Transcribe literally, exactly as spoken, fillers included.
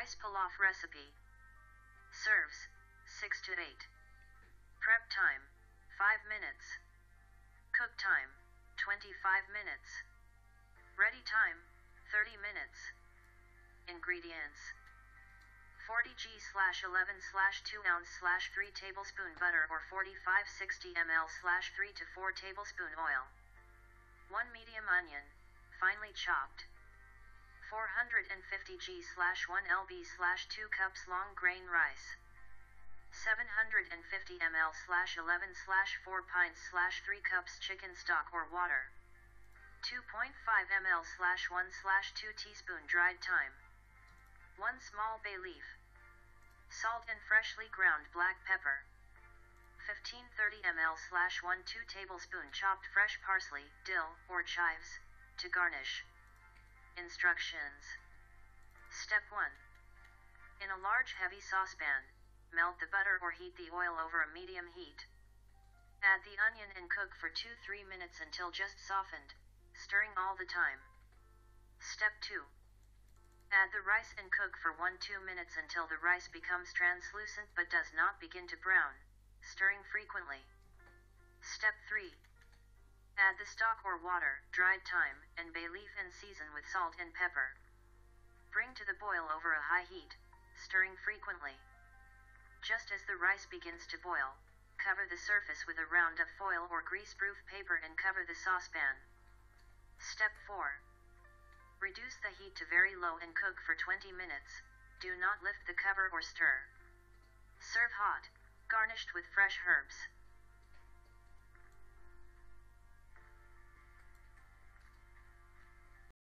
Riz Pilaf recipe. Serves six to eight. Prep time five minutes. Cook time twenty-five minutes. Ready time thirty minutes. Ingredients: forty grams slash eleven slash two ounce slash three tablespoon butter or forty-five to sixty milliliters slash three to four tablespoon oil. one medium onion, finely chopped. four hundred fifty grams slash one lb slash two cups long grain rice. seven hundred fifty milliliters slash eleven slash four pints slash three cups chicken stock or water. two point five milliliters slash one slash two teaspoon dried thyme. one small bay leaf. Salt and freshly ground black pepper. fifteen to thirty milliliters slash one to two tablespoon chopped fresh parsley, dill, or chives, to garnish. Instructions. Step one. In a large heavy saucepan, melt the butter or heat the oil over a medium heat. Add the onion and cook for two to three minutes until just softened, stirring all the time. Step two. Add the rice and cook for one to two minutes until the rice becomes translucent but does not begin to brown, stirring frequently. Step three. Add the stock or water, dried thyme, and bay leaf and season with salt and pepper. Bring to the boil over a high heat, stirring frequently. Just as the rice begins to boil, cover the surface with a round of foil or greaseproof paper and cover the saucepan. Step four. Reduce the heat to very low and cook for twenty minutes. Do not lift the cover or stir. Serve hot, garnished with fresh herbs.